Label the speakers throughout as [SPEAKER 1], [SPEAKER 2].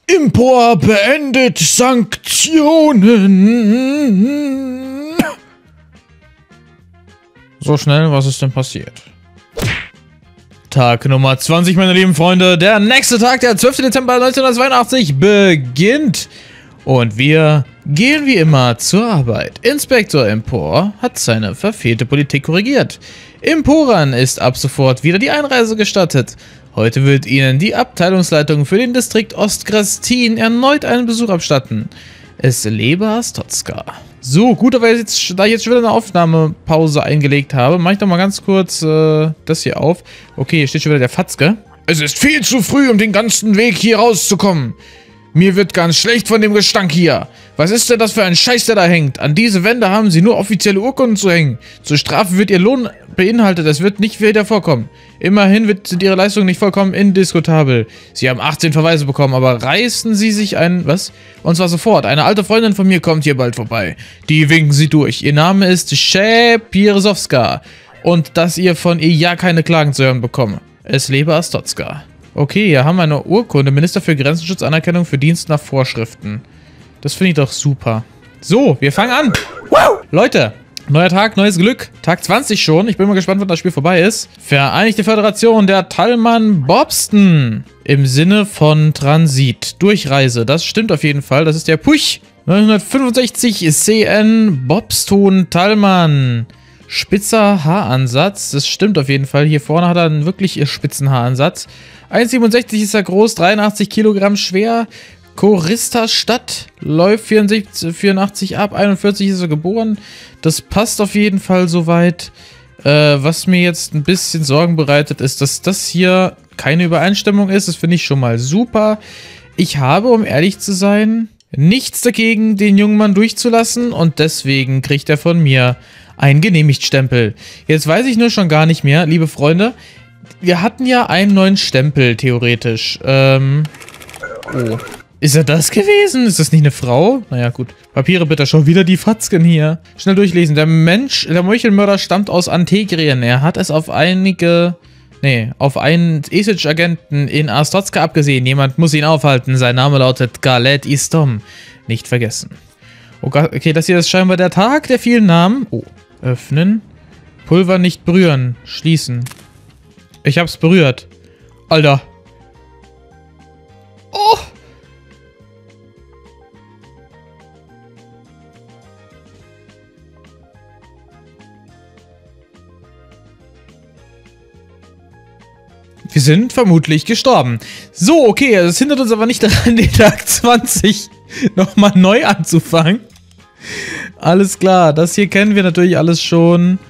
[SPEAKER 1] Empor beendet Sanktionen. So schnell, was ist denn passiert? Tag Nummer 20, meine lieben Freunde. Der nächste Tag, der 12. Dezember 1982, beginnt. Und wir gehen wie immer zur Arbeit. Inspektor Empor hat seine verfehlte Politik korrigiert. Emporern ist ab sofort wieder die Einreise gestattet. Heute wird Ihnen die Abteilungsleitung für den Distrikt Ostgrastin erneut einen Besuch abstatten. Es lebe Astotska. So, gut, aber da ich jetzt schon wieder eine Aufnahmepause eingelegt habe, mache ich doch mal ganz kurz das hier auf. Okay, hier steht schon wieder der Fatzke. Es ist viel zu früh, um den ganzen Weg hier rauszukommen. Mir wird ganz schlecht von dem Gestank hier. Was ist denn das für ein Scheiß, der da hängt? An diese Wände haben Sie nur offizielle Urkunden zu hängen. Zur Strafe wird Ihr Lohn beinhaltet. Es wird nicht wieder vorkommen. Immerhin sind Ihre Leistungen nicht vollkommen indiskutabel. Sie haben 18 Verweise bekommen, aber reißen Sie sich ein... Was? Und zwar sofort. Eine alte Freundin von mir kommt hier bald vorbei. Die winken Sie durch. Ihr Name ist Szepiersowska. Und dass ihr von ihr ja keine Klagen zu hören bekommt. Es lebe Astotska. Okay, hier haben wir eine Urkunde. Minister für Grenzenschutzannerkennung für Dienst nach Vorschriften. Das finde ich doch super. So, wir fangen an. Wow! Leute, neuer Tag, neues Glück. Tag 20 schon. Ich bin mal gespannt, wann das Spiel vorbei ist. Vereinigte Föderation der Talman Bobston. Im Sinne von Transit. Durchreise. Das stimmt auf jeden Fall. Das ist der Puch. 965 CN Bobston Talman. Spitzer Haaransatz. Das stimmt auf jeden Fall. Hier vorne hat er einen wirklich spitzen Haaransatz. 1,67 ist er groß, 83 Kilogramm schwer. Chorista Stadt, läuft 84 ab, 41 ist er geboren. Das passt auf jeden Fall soweit. Was mir jetzt ein bisschen Sorgen bereitet, ist, dass das hier keine Übereinstimmung ist. Das finde ich schon mal super. Ich habe, um ehrlich zu sein, nichts dagegen, den jungen Mann durchzulassen. Und deswegen kriegt er von mir einen Genehmigtstempel. Jetzt weiß ich nur schon gar nicht mehr, liebe Freunde. Wir hatten ja einen neuen Stempel, theoretisch. Oh. Ist er das gewesen? Ist das nicht eine Frau? Naja, gut. Papiere bitte, schon wieder die Fatzken hier. Schnell durchlesen. Der Meuchelmörder stammt aus Antegrien. Er hat es auf einen Esage-Agenten in Astotska abgesehen. Jemand muss ihn aufhalten. Sein Name lautet Galet Istom. Nicht vergessen. Okay, das hier ist scheinbar der Tag der vielen Namen. Oh. Öffnen. Pulver nicht berühren. Schließen. Ich hab's berührt. Alter. Oh. Wir sind vermutlich gestorben. So, okay, das hindert uns aber nicht daran, den Tag 20 nochmal neu anzufangen. Alles klar, das hier kennen wir natürlich alles schon.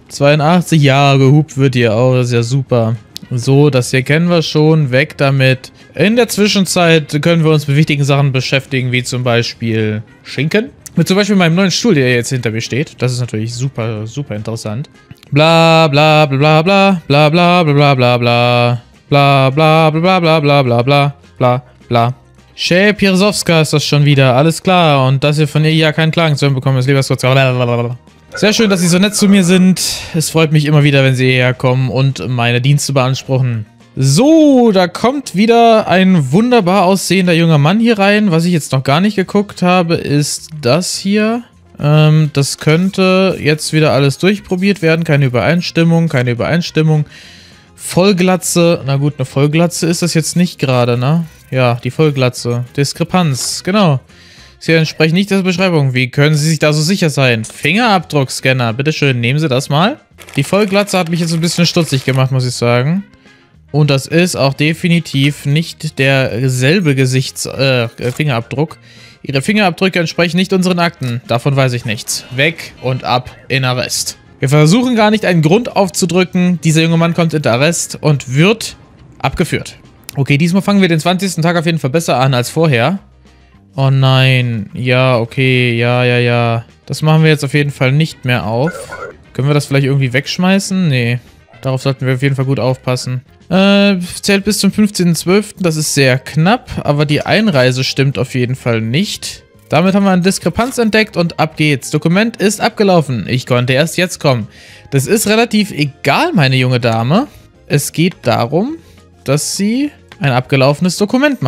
[SPEAKER 1] 82, ja, gehupt wird hier auch, das ist ja super. So, das hier kennen wir schon, weg damit. In der Zwischenzeit können wir uns mit wichtigen Sachen beschäftigen, wie zum Beispiel Schinken. Mit zum Beispiel meinem neuen Stuhl, der jetzt hinter mir steht. Das ist natürlich super, super interessant. Bla bla bla bla bla bla bla bla bla bla bla bla bla bla bla bla bla bla bla. Szepiersowska ist das schon wieder, alles klar. Und dass ihr von ihr ja keinen Klagen zu hören bekommt, ist lieber kurz. Sehr schön, dass Sie so nett zu mir sind. Es freut mich immer wieder, wenn Sie hierher kommen und meine Dienste beanspruchen. So, da kommt wieder ein wunderbar aussehender junger Mann hier rein. Was ich jetzt noch gar nicht geguckt habe, ist das hier. Das könnte jetzt wieder alles durchprobiert werden. Keine Übereinstimmung, keine Übereinstimmung. Vollglatze. Na gut, eine Vollglatze ist das jetzt nicht gerade, ne? Ja, die Vollglatze. Diskrepanz, genau. Sie entsprechen nicht der Beschreibung. Wie können Sie sich da so sicher sein? Fingerabdruckscanner. Bitteschön, nehmen Sie das mal. Die Vollglatze hat mich jetzt ein bisschen stutzig gemacht, muss ich sagen. Und das ist auch definitiv nicht derselbe Fingerabdruck. Ihre Fingerabdrücke entsprechen nicht unseren Akten. Davon weiß ich nichts. Weg und ab in Arrest. Wir versuchen gar nicht einen Grund aufzudrücken. Dieser junge Mann kommt in Arrest und wird abgeführt. Okay, diesmal fangen wir den 20. Tag auf jeden Fall besser an als vorher. Oh nein. Ja, okay. Ja. Das machen wir jetzt auf jeden Fall nicht mehr auf. Können wir das vielleicht irgendwie wegschmeißen? Nee. Darauf sollten wir auf jeden Fall gut aufpassen. Zählt bis zum 15.12. Das ist sehr knapp, aber die Einreise stimmt auf jeden Fall nicht. Damit haben wir eine Diskrepanz entdeckt und ab geht's. Dokument ist abgelaufen. Ich konnte erst jetzt kommen. Das ist relativ egal, meine junge Dame. Es geht darum, dass Sie ein abgelaufenes Dokument machen.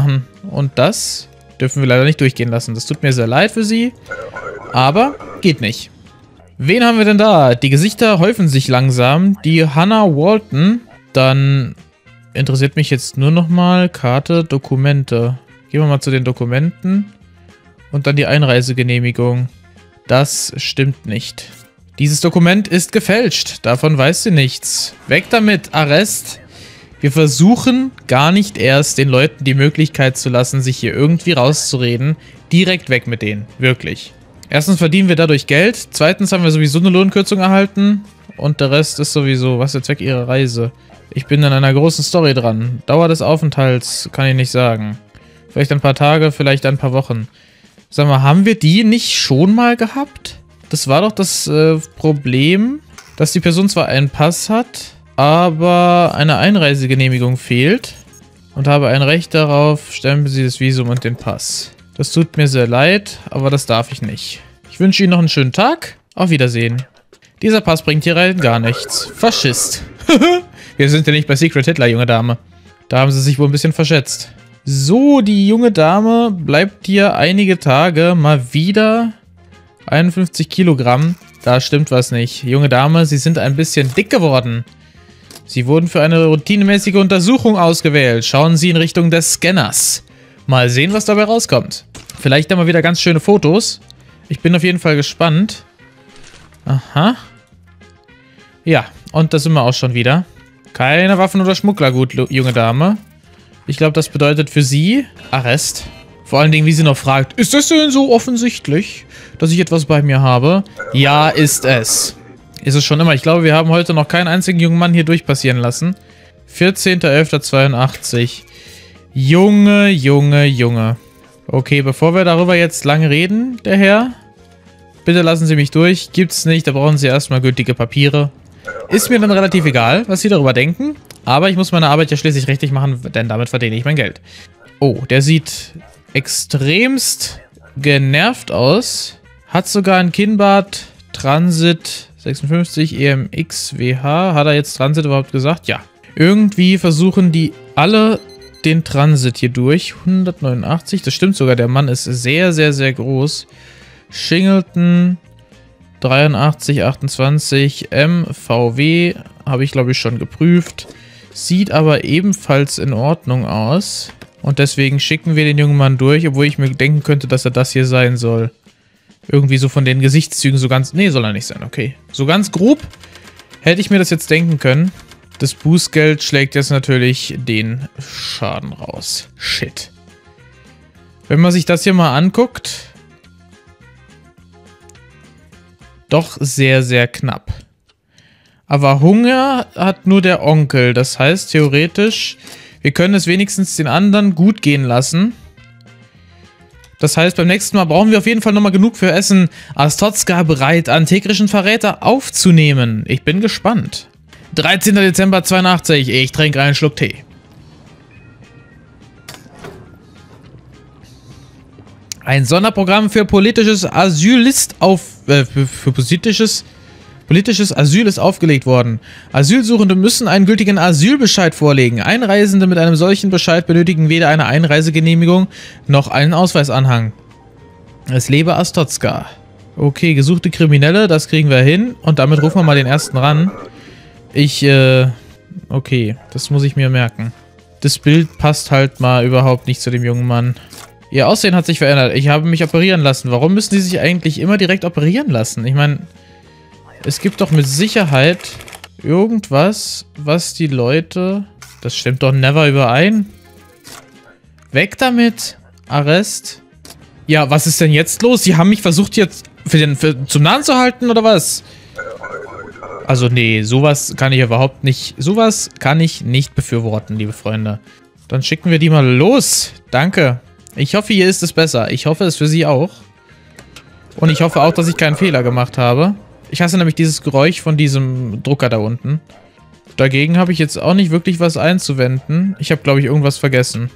[SPEAKER 1] Und das dürfen wir leider nicht durchgehen lassen. Das tut mir sehr leid für sie. Aber geht nicht. Wen haben wir denn da? Die Gesichter häufen sich langsam. Die Hannah Walton. Dann interessiert mich jetzt nur noch mal Karte, Dokumente. Gehen wir mal zu den Dokumenten. Und dann die Einreisegenehmigung. Das stimmt nicht. Dieses Dokument ist gefälscht. Davon weiß sie nichts. Weg damit. Arrest. Wir versuchen gar nicht erst den Leuten die Möglichkeit zu lassen, sich hier irgendwie rauszureden. Direkt weg mit denen. Wirklich. Erstens verdienen wir dadurch Geld. Zweitens haben wir sowieso eine Lohnkürzung erhalten. Und der Rest ist sowieso, was ist der Zweck ihrer Reise? Ich bin an einer großen Story dran. Dauer des Aufenthalts kann ich nicht sagen. Vielleicht ein paar Tage, vielleicht ein paar Wochen. Sag mal, haben wir die nicht schon mal gehabt? Das war doch das Problem, dass die Person zwar einen Pass hat, aber eine Einreisegenehmigung fehlt. Und habe ein Recht darauf, stempeln Sie das Visum und den Pass. Das tut mir sehr leid, aber das darf ich nicht. Ich wünsche Ihnen noch einen schönen Tag. Auf Wiedersehen. Dieser Pass bringt hier rein gar nichts. Faschist. Wir sind ja nicht bei Secret Hitler, junge Dame. Da haben sie sich wohl ein bisschen verschätzt. So, die junge Dame bleibt hier einige Tage mal wieder 51 Kilogramm. Da stimmt was nicht. Junge Dame, Sie sind ein bisschen dick geworden. Sie wurden für eine routinemäßige Untersuchung ausgewählt. Schauen Sie in Richtung des Scanners. Mal sehen, was dabei rauskommt. Vielleicht dann mal wieder ganz schöne Fotos. Ich bin auf jeden Fall gespannt. Aha. Ja, und da sind wir auch schon wieder. Keine Waffen oder Schmugglergut, junge Dame. Ich glaube, das bedeutet für Sie Arrest. Vor allen Dingen, wie sie noch fragt, ist das denn so offensichtlich, dass ich etwas bei mir habe? Ja, ist es. Ist es schon immer. Ich glaube, wir haben heute noch keinen einzigen jungen Mann hier durchpassieren lassen. 14.11.82. Junge, Junge, Junge. Okay, bevor wir darüber jetzt lange reden, der Herr, bitte lassen Sie mich durch. Gibt's nicht, da brauchen Sie erstmal gültige Papiere. Ist mir dann relativ egal, was Sie darüber denken. Aber ich muss meine Arbeit ja schließlich richtig machen, denn damit verdiene ich mein Geld. Oh, der sieht extremst genervt aus. Hat sogar ein Kinnbart. Transit 56 EMXWH. Hat er jetzt Transit überhaupt gesagt? Ja. Irgendwie versuchen die alle den Transit hier durch. 189, das stimmt sogar. Der Mann ist sehr, sehr, sehr groß. Shingleton 83, 28 MVW. Habe ich, glaube ich, schon geprüft. Sieht aber ebenfalls in Ordnung aus. Und deswegen schicken wir den jungen Mann durch, obwohl ich mir denken könnte, dass er das hier sein soll. Irgendwie so von den Gesichtszügen so ganz... Nee, soll er nicht sein, okay. So ganz grob hätte ich mir das jetzt denken können. Das Bußgeld schlägt jetzt natürlich den Schaden raus. Shit. Wenn man sich das hier mal anguckt... Doch sehr, sehr knapp. Aber Hunger hat nur der Onkel. Das heißt, theoretisch, wir können es wenigstens den anderen gut gehen lassen. Das heißt, beim nächsten Mal brauchen wir auf jeden Fall nochmal genug für Essen. Astotska bereit, einen tegrischen Verräter aufzunehmen. Ich bin gespannt. 13. Dezember 82. Ich trinke einen Schluck Tee. Ein Sonderprogramm für politisches Asyl ist politisches Asyl ist aufgelegt worden. Asylsuchende müssen einen gültigen Asylbescheid vorlegen. Einreisende mit einem solchen Bescheid benötigen weder eine Einreisegenehmigung noch einen Ausweisanhang. Es lebe Astotska. Okay, gesuchte Kriminelle, das kriegen wir hin. Und damit rufen wir mal den ersten ran. Okay, das muss ich mir merken. Das Bild passt halt mal überhaupt nicht zu dem jungen Mann. Ihr Aussehen hat sich verändert. Ich habe mich operieren lassen. Warum müssen die sich eigentlich immer direkt operieren lassen? Ich meine, es gibt doch mit Sicherheit irgendwas, was die Leute... Das stimmt doch never überein. Weg damit. Arrest. Ja, was ist denn jetzt los? Sie haben mich versucht jetzt zum Nahen zu halten, oder was? Also nee, sowas kann ich überhaupt nicht... Sowas kann ich nicht befürworten, liebe Freunde. Dann schicken wir die mal los. Danke. Ich hoffe, hier ist es besser. Ich hoffe, es für Sie auch. Und ich hoffe auch, dass ich keinen Fehler gemacht habe. Ich hasse nämlich dieses Geräusch von diesem Drucker da unten. Dagegen habe ich jetzt auch nicht wirklich was einzuwenden. Ich habe, glaube ich, irgendwas vergessen.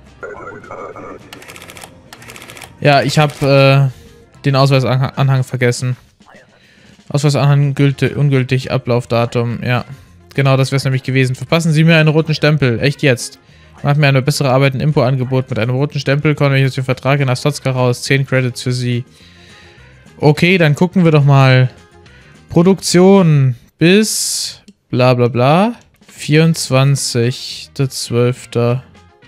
[SPEAKER 1] Ja, ich habe den Ausweisanhang vergessen. Ausweisanhang ungültig, Ablaufdatum. Ja, genau, das wäre es nämlich gewesen. Verpassen Sie mir einen roten Stempel. Echt jetzt. Macht mir eine bessere Arbeit, ein Impo-Angebot mit einem roten Stempel. Kommen wir jetzt den Vertrag in Astotska raus. 10 Credits für sie. Okay, dann gucken wir doch mal. Produktion bis bla bla bla. 24.12.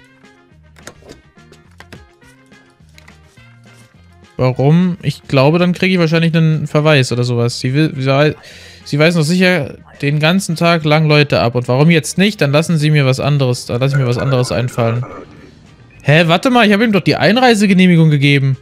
[SPEAKER 1] Warum? Ich glaube, dann kriege ich wahrscheinlich einen Verweis oder sowas. Sie weisen doch sicher den ganzen Tag lang Leute ab. Und warum jetzt nicht? Dann lassen Sie mir was anderes. Dann lasse ich mir was anderes einfallen. Hä, warte mal, ich habe ihm doch die Einreisegenehmigung gegeben.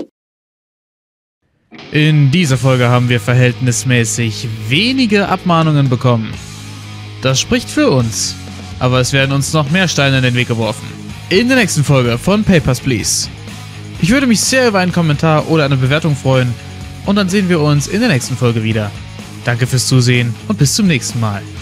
[SPEAKER 1] In dieser Folge haben wir verhältnismäßig wenige Abmahnungen bekommen. Das spricht für uns. Aber es werden uns noch mehr Steine in den Weg geworfen. In der nächsten Folge von Papers, Please. Ich würde mich sehr über einen Kommentar oder eine Bewertung freuen. Und dann sehen wir uns in der nächsten Folge wieder. Danke fürs Zusehen und bis zum nächsten Mal.